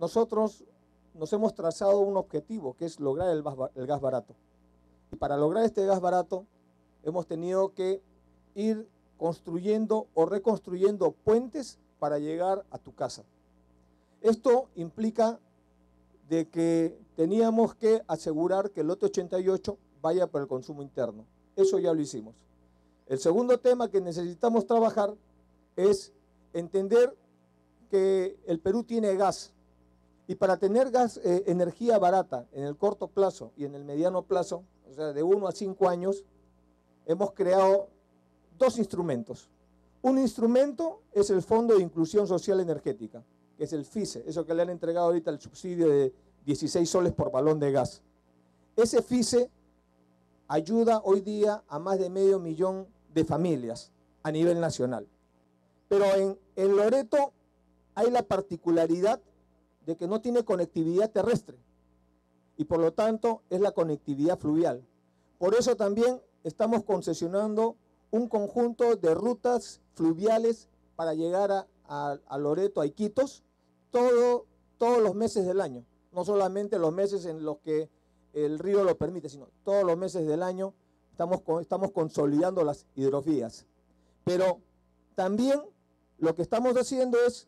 nosotros nos hemos trazado un objetivo, que es lograr el gas barato. Y para lograr este gas barato, hemos tenido que ir construyendo o reconstruyendo puentes para llegar a tu casa. Esto implica de que teníamos que asegurar que el lote 88 vaya para el consumo interno. Eso ya lo hicimos. El segundo tema que necesitamos trabajar es entender que el Perú tiene gas. Y para tener gas, energía barata en el corto plazo y en el mediano plazo, o sea, de 1 a 5 años, hemos creado dos instrumentos. Un instrumento es el Fondo de Inclusión Social Energética, que es el FISE, eso que le han entregado ahorita el subsidio de 16 soles por balón de gas. Ese FISE ayuda hoy día a más de 500.000 de familias a nivel nacional. Pero en Loreto hay la particularidad de que no tiene conectividad terrestre y por lo tanto es la conectividad fluvial. Por eso también estamos concesionando un conjunto de rutas fluviales para llegar a Loreto, a Iquitos, todos los meses del año. No solamente los meses en los que el río lo permite, sino todos los meses del año estamos consolidando las hidrovías. Pero también lo que estamos haciendo es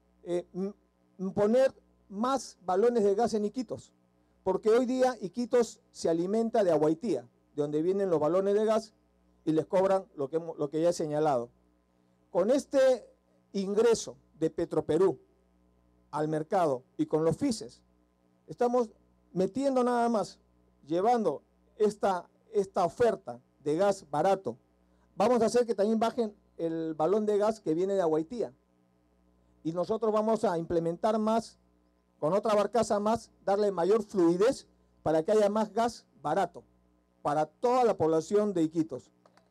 poner más balones de gas en Iquitos, porque hoy día Iquitos se alimenta de Aguaitía, de donde vienen los balones de gas y les cobran lo que ya he señalado. Con este ingreso de Petroperú al mercado y con los FISES, estamos metiendo nada más, llevando esta oferta de gas barato. Vamos a hacer que también bajen el balón de gas que viene de Aguaitía. Y nosotros vamos a implementar más, con otra barcaza más, darle mayor fluidez para que haya más gas barato para toda la población de Iquitos.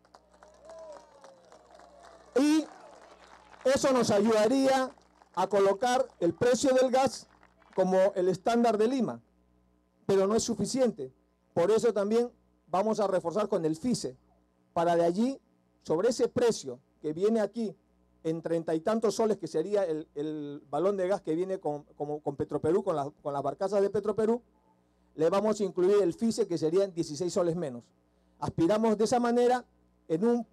Y eso nos ayudaría a colocar el precio del gas como el estándar de Lima, pero no es suficiente. Por eso también vamos a reforzar con el FISE, para de allí, sobre ese precio que viene aquí, en 30 y tantos soles, que sería el balón de gas que viene con Petroperú, con las barcazas de Petroperú, le vamos a incluir el FISE, que serían 16 soles menos. Aspiramos de esa manera, en un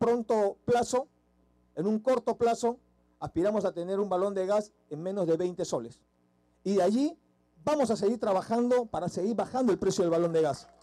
corto plazo, aspiramos a tener un balón de gas en menos de 20 soles. Y de allí vamos a seguir trabajando para seguir bajando el precio del balón de gas.